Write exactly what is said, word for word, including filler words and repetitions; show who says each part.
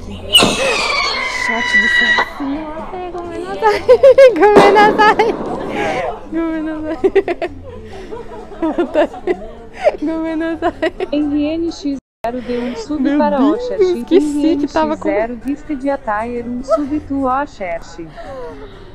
Speaker 1: Chat do céu. Gomenasai. Gomenasai. Gomenasai. Gomenasai.
Speaker 2: N N X zero deu um sub
Speaker 1: Meu
Speaker 2: para
Speaker 1: Deus,
Speaker 2: Oxerxi.
Speaker 1: esqueci que tava com-
Speaker 2: N N X zero diste de Atair um sub tu Oxerxi.